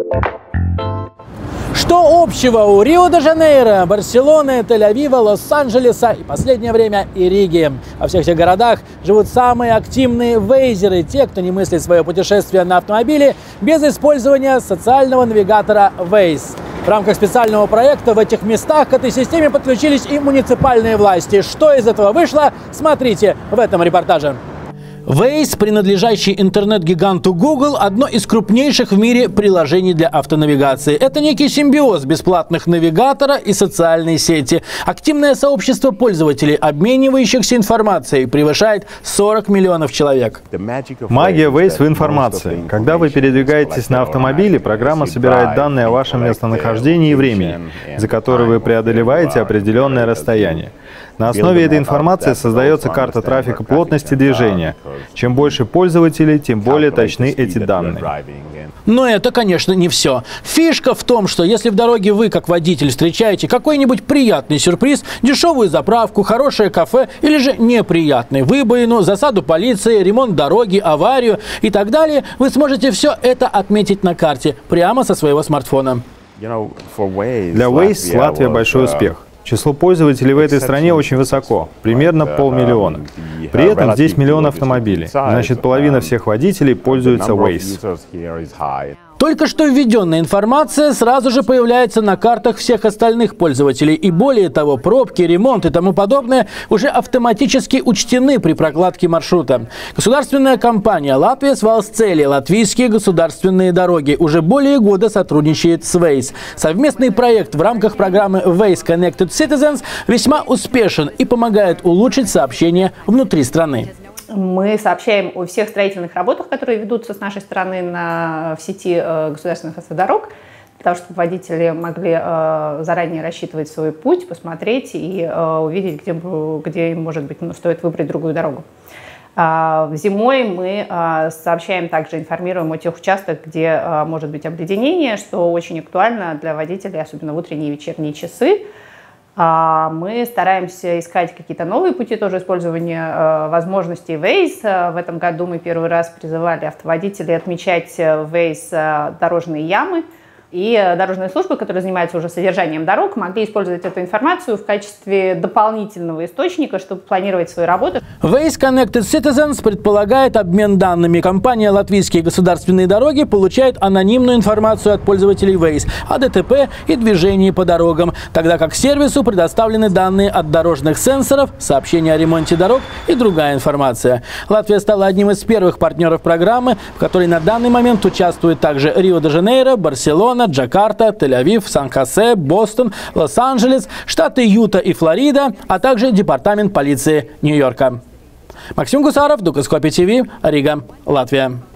Что общего у Рио-де-Жанейро, Барселоны, Тель-Авива, Лос-Анджелеса и последнее время и Риги? Во всех этих городах живут самые активные вейзеры, те, кто не мыслит свое путешествие на автомобиле без использования социального навигатора Waze. В рамках специального проекта в этих местах к этой системе подключились и муниципальные власти. Что из этого вышло, смотрите в этом репортаже. Waze, принадлежащий интернет-гиганту Google, одно из крупнейших в мире приложений для автонавигации. Это некий симбиоз бесплатных навигатора и социальной сети. Активное сообщество пользователей, обменивающихся информацией, превышает 40 миллионов человек. Магия Waze в информации. Когда вы передвигаетесь на автомобиле, программа собирает данные о вашем местонахождении и времени, за которое вы преодолеваете определенное расстояние. На основе этой информации создается карта трафика плотности движения. Чем больше пользователей, тем более точны эти данные. Но это, конечно, не все. Фишка в том, что если в дороге вы, как водитель, встречаете какой-нибудь приятный сюрприз, дешевую заправку, хорошее кафе или же неприятный выбоину, засаду полиции, ремонт дороги, аварию и так далее, вы сможете все это отметить на карте прямо со своего смартфона. Для Waze Латвия большой успех. Число пользователей в этой стране очень высоко, примерно 500 000. При этом здесь миллион автомобилей, значит, половина всех водителей пользуются Waze. Только что введенная информация сразу же появляется на картах всех остальных пользователей. И более того, пробки, ремонт и тому подобное уже автоматически учтены при прокладке маршрута. Государственная компания «Латвijas valsts ceļi» «Латвийские государственные дороги» уже более года сотрудничает с Waze. Совместный проект в рамках программы Waze Connected Citizens весьма успешен и помогает улучшить сообщения внутри страны. Мы сообщаем о всех строительных работах, которые ведутся с нашей стороны в сети государственных автодорог, для того, чтобы водители могли заранее рассчитывать свой путь, посмотреть и увидеть, где им, может быть, стоит выбрать другую дорогу. Зимой мы сообщаем, также информируем о тех участках, где может быть обледенение, что очень актуально для водителей, особенно в утренние и вечерние часы. Мы стараемся искать какие-то новые пути тоже использования возможностей Waze. В этом году мы первый раз призывали автоводителей отмечать в Waze дорожные ямы. И дорожные службы, которые занимаются уже содержанием дорог, могли использовать эту информацию в качестве дополнительного источника, чтобы планировать свою работу. Waze Connected Citizens предполагает обмен данными. Компания «Латвийские государственные дороги» получает анонимную информацию от пользователей Waze о ДТП и движении по дорогам, тогда как сервису предоставлены данные от дорожных сенсоров, сообщения о ремонте дорог и другая информация. Латвия стала одним из первых партнеров программы, в которой на данный момент участвуют также Рио-де-Жанейро, Барселона, Джакарта, Тель-Авив, Сан-Хосе, Бостон, Лос-Анджелес, штаты Юта и Флорида, а также Департамент полиции Нью-Йорка. Максим Гусаров, Дукаскопи ТВ, Рига, Латвия.